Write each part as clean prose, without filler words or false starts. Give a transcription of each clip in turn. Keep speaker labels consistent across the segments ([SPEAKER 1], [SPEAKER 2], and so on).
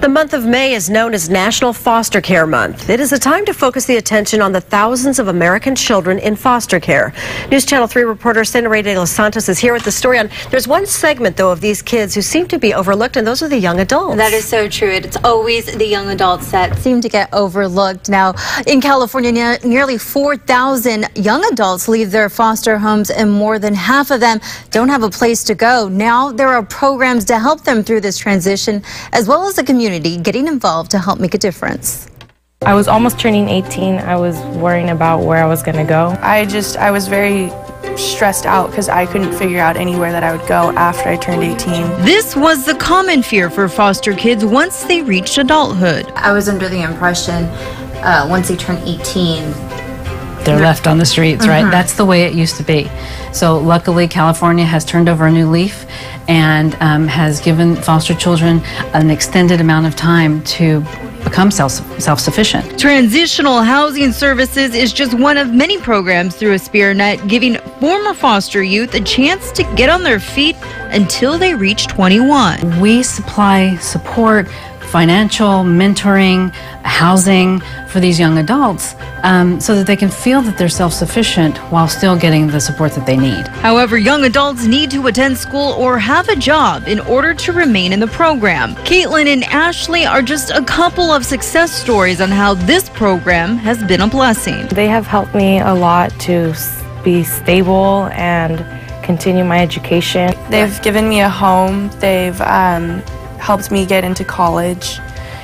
[SPEAKER 1] The month of May is known as National Foster Care Month. It is a time to focus the attention on the thousands of American children in foster care. News Channel 3 reporter Sandra de los Santos is here with the story on. There's one segment, though, of these kids who seem to be overlooked, and those are the young adults.
[SPEAKER 2] That is so true. It's always the young adults that seem to get overlooked. Now, in California, nearly 4,000 young adults leave their foster homes, and more than half of them don't have a place to go. Now, there are programs to help them through this transition, as well as the community getting involved to help make a difference.
[SPEAKER 3] I was almost turning 18. I was worrying about where I was going to go.
[SPEAKER 4] I was very stressed out because I couldn't figure out anywhere that I would go after I turned 18.
[SPEAKER 5] This was the common fear for foster kids once they reached adulthood.
[SPEAKER 2] I was under the impression once they turn 18,
[SPEAKER 6] they're left on the streets, right? That's the way it used to be. So luckily, California has turned over a new leaf and has given foster children an extended amount of time to become self-sufficient.
[SPEAKER 5] Transitional Housing Services is just one of many programs through AspiraNet, giving former foster youth a chance to get on their feet until they reach 21.
[SPEAKER 6] We supply support, financial, mentoring, housing for these young adults so that they can feel that they're self-sufficient while still getting the support that they need.
[SPEAKER 5] However, young adults need to attend school or have a job in order to remain in the program. Caitlin and Ashley are just a couple of success stories on how this program has been a blessing.
[SPEAKER 3] They have helped me a lot to be stable and continue my education.
[SPEAKER 4] They've given me a home. They've helped me get into college.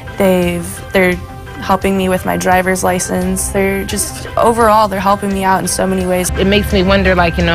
[SPEAKER 4] They're helping me with my driver's license. They're helping me out in so many ways.
[SPEAKER 7] It makes me wonder,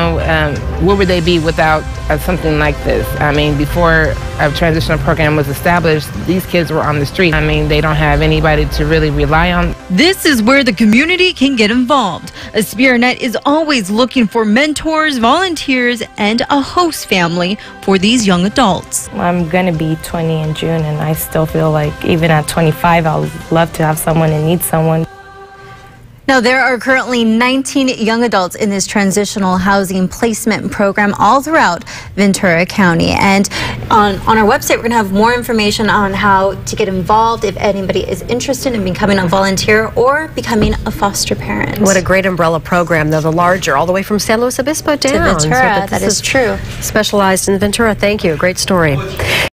[SPEAKER 7] where would they be without something like this? I mean, before a transitional program was established, these kids were on the street. I mean, they don't have anybody to really rely on.
[SPEAKER 5] This is where the community can get involved. AspiraNet is always looking for mentors, volunteers, and a host family for these young adults.
[SPEAKER 3] I'm going to be 20 in June, and I still feel like even at 25, I would love to have someone and need someone.
[SPEAKER 2] Now, there are currently 19 young adults in this transitional housing placement program all throughout Ventura County. And on our website, we're going to have more information on how to get involved if anybody is interested in becoming a volunteer or becoming a foster parent.
[SPEAKER 1] What a great umbrella program, though, the larger, all the way from San Luis Obispo down.
[SPEAKER 2] To Ventura, that is true.
[SPEAKER 1] Specialized in Ventura. Thank you. Great story.